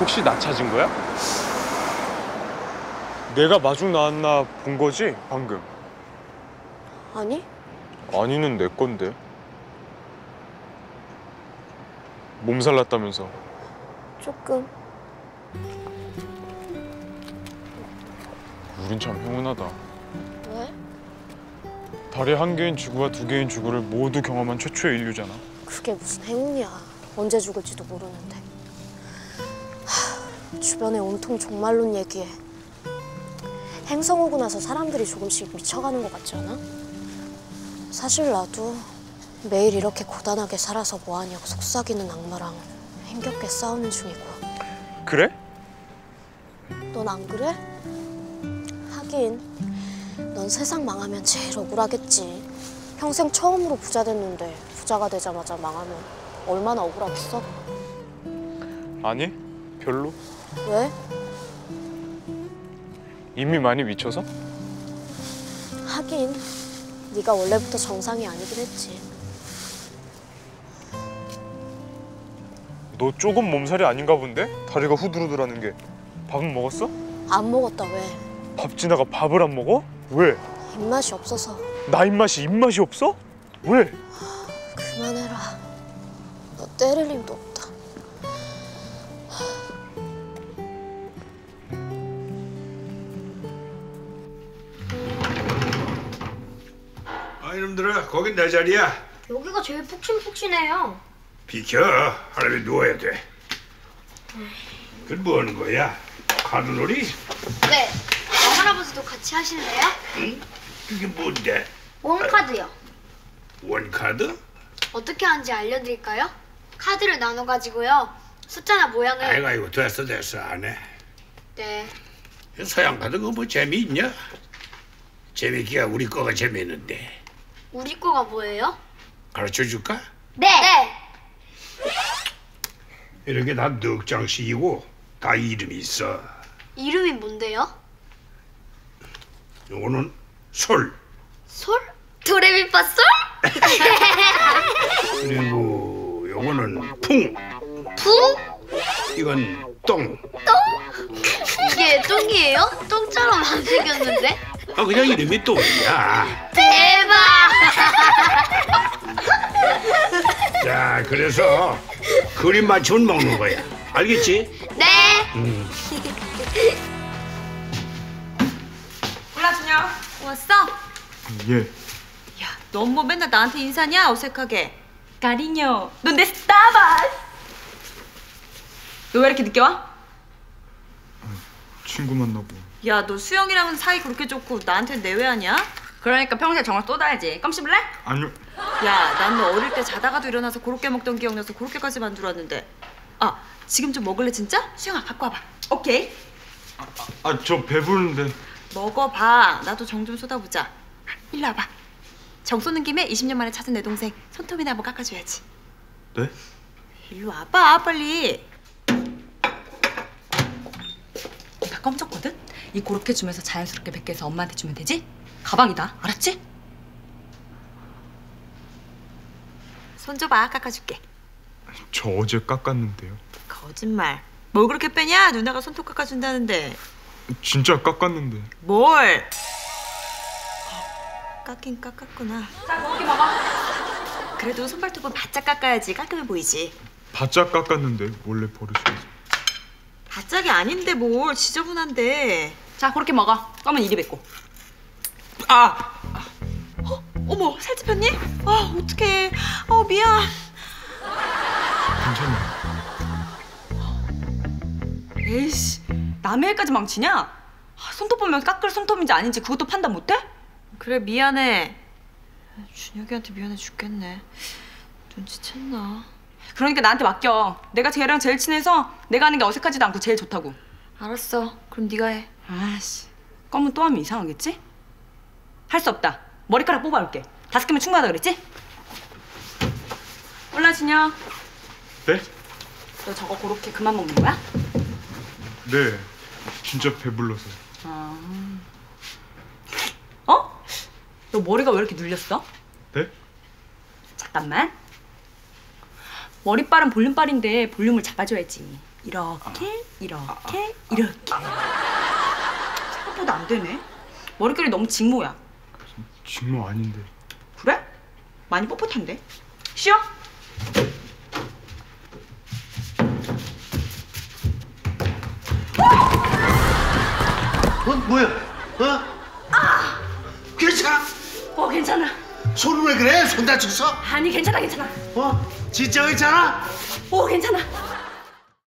혹시 나 찾은 거야? 내가 마중 나왔나 본 거지, 방금? 아니? 아니는 내 건데. 몸살 났다면서. 조금. 우린 참 행운하다. 왜? 달에 한 개인 지구와 두 개인 지구를 모두 경험한 최초의 인류잖아. 그게 무슨 행운이야. 언제 죽을지도 모르는데. 주변에 온통 종말론 얘기해. 행성 오고 나서 사람들이 조금씩 미쳐가는 것 같지 않아? 사실 나도 매일 이렇게 고단하게 살아서 뭐하냐고 속삭이는 악마랑 힘겹게 싸우는 중이고. 그래? 넌 안 그래? 하긴 넌 세상 망하면 제일 억울하겠지. 평생 처음으로 부자 됐는데 부자가 되자마자 망하면 얼마나 억울하겠어? 아니, 별로. 왜? 이미 많이 미쳐서? 하긴 네가 원래부터 정상이 아니긴 했지. 너 조금 몸살이 아닌가 본데? 다리가 후들후들하는 게. 밥은 먹었어? 안 먹었다. 왜? 밥 지나가 밥을 안 먹어? 왜? 입맛이 없어서. 나 입맛이 없어? 왜? 그만해라. 너 때릴 힘도 없다. 아, 이놈들아, 거긴 내 자리야. 여기가 제일 푹신푹신해요. 비켜, 할아버지 누워야 돼. 그건 뭐 하는 거야? 카드놀이? 네. 할아버지도 같이 하실래요? 응? 그게 뭔데? 원카드요. 원카드? 어떻게 하는지 알려드릴까요? 카드를 나눠가지고요. 숫자나 모양을... 아이고, 됐어, 안 해. 네. 서양 카드 그거 뭐 재미있냐? 재미있기야 우리 거가 재미있는데. 우리 거가 뭐예요? 가르쳐줄까? 네. 이렇게 다 넉 장씩이고 다 이름이 있어. 이름이 뭔데요? 요거는 솔. 솔? 도레미파솔? 그리고 요거는 풍. 붕? 이건 똥. 이게 똥이에요? 똥처럼 안 생겼는데? 아, 그냥 이름이 똥이야. 대박! 자, 그래서 그림 맞추면 먹는 거야. 알겠지? 네. 올라주냐? 왔어? 예. 야, 넌 뭐 맨날 나한테 인사냐? 어색하게. 까리뇨, 넌 내 스타바스! 너 왜 이렇게 늦게 와? 친구 만나고. 야, 너 수영이랑은 사이 그렇게 좋고 나한테는 내외하냐? 그러니까 평소에 정을 쏟아야지. 껌 씹을래? 아니요. 야, 난 너 어릴 때 자다가도 일어나서 그렇게 먹던 기억나서 그렇게까지 만들었는데. 아, 지금 좀 먹을래 진짜? 수영아, 갖고 와봐. 오케이. 저 배부른데. 먹어봐. 나도 정 좀 쏟아보자. 일로 와봐. 정 쏟는 김에 20년 만에 찾은 내 동생 손톱이나 한번 깎아줘야지. 네? 일로 와봐, 빨리. 나 껌졌거든? 이 고렇게 주면서 자연스럽게 베껴서 엄마한테 주면 되지? 가방이다. 알았지? 손 줘봐, 깎아줄게. 저 어제 깎았는데요. 거짓말. 뭘 그렇게 빼냐? 누나가 손톱 깎아준다는데. 진짜 깎았는데. 뭘? 깎긴 깎았구나. 자, 고기 먹어. 그래도 손발톱은 바짝 깎아야지 깔끔해 보이지. 바짝 깎았는데 원래 버릇이라서. 바짝이 아닌데 뭘, 지저분한데. 자, 그렇게 먹어. 껌은 이리 뱉고. 어머, 살찌폈니? 아, 어떡해. 미안. 괜찮아요. 에이씨, 남의 일까지 망치냐? 손톱 보면 깎을 손톱인지 아닌지 그것도 판단 못해? 그래, 미안해. 준혁이한테 미안해 죽겠네. 눈치챘나? 그러니까 나한테 맡겨. 내가 걔랑 제일 친해서 내가 하는 게 어색하지도 않고 제일 좋다고. 알았어. 그럼 네가 해. 아씨, 껌은 또 하면 이상하겠지? 할 수 없다. 머리카락 뽑아올게. 5개면 충분하다 그랬지? 올라주냐? 네? 너 저거 그렇게 그만 먹는 거야? 네. 진짜 배불러서. 어? 너 머리가 왜 이렇게 눌렸어? 네? 잠깐만. 머리빨은 볼륨빨인데 볼륨을 잡아줘야지. 이렇게 이렇게 이렇게. 생각보다 안 되네. 머릿결이 너무 직모야. 직모 아닌데. 그래? 많이 뻣뻣한데. 쉬어. 뭐야? 괜찮아? 괜찮아. 손은 왜 그래? 손 다쳤어? 아니 괜찮아. 진짜 괜찮아? 괜찮아.